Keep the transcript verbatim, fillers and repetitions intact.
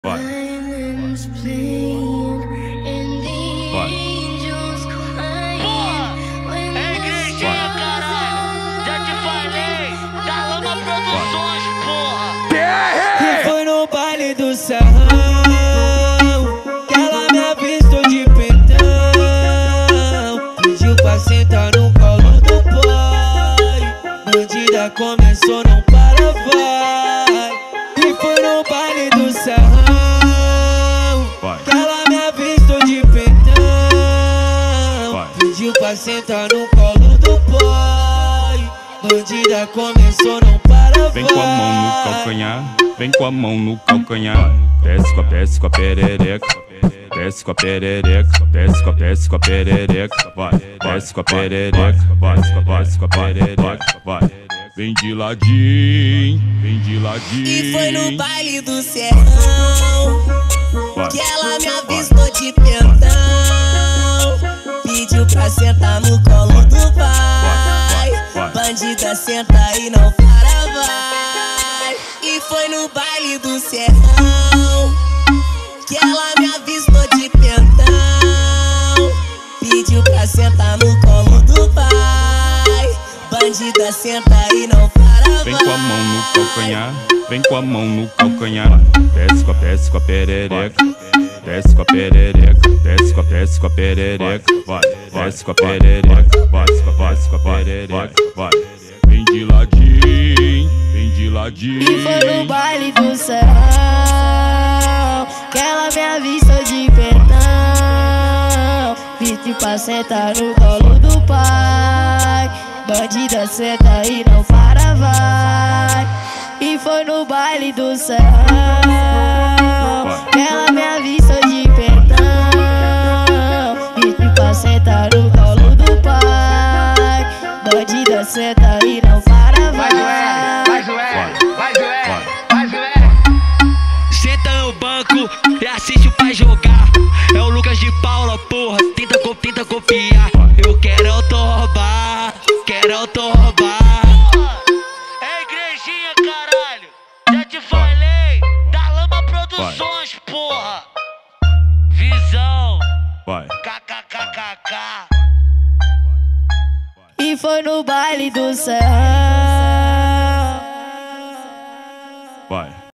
Vai. Vai. Porra, é igrejinha, caralho. Já te falei, da Lama Produções, porra. E foi no baile do Serrão que ela me avistou de pentão. Pediu pra sentar no colo do pai. Bandida começou, não para, vai. E foi no baile do Serrão que ela me avistou de pentão. Pediu pra sentar no colo do pai. Bandida começou, não para, vai. Vem com a mão no calcanhar, vem com a mão no calcanhar. Desce com a, desce com a perereca, desce com a perereca, desce com a, desce com a perereca, vai. Desce com a perereca, desce com a, desce com a perereca, vai. Vem de ladinho, vem de ladinho. E foi no baile do Serrão que ela me avistou de pentão. Pediu pra sentar no colo do pai. Bandida senta e não para, vai. E foi no baile do Serrão que ela me avistou de pentão. Pediu pra sentar no colo do pai. Bandida senta e não para, vai. Vem com a mão no calcanhar, vem com a mão no calcanhar. Desce com a, desce com a perereca, desce com a perereca, desce com a, desce com a perereca, vai. Desce com a perereca, desce com a, desce com a perereca, vai. Vem de ladinho, vem de ladinho. E foi no baile do Serrão que ela me avistou de pentão. Pediu pra sentar no colo do pai. Bandida senta e não para, vai. E foi no baile do Serrão que ela me avistou de pentão. Pediu pra sentar no colo do pai. Bandida senta e não para, vai. Vai, Joel, vai, Joel, vai, Joel. Senta no banco e assiste o pai jogar. É o Lucas de Paula, porra, tenta, tenta copiar. Eu quero autoroubar, quero autoroubar. É igrejinha, caralho. Já te falei, da Lama Produções, porra. Visão, Vai. kkkk. E foi no baile do Serrão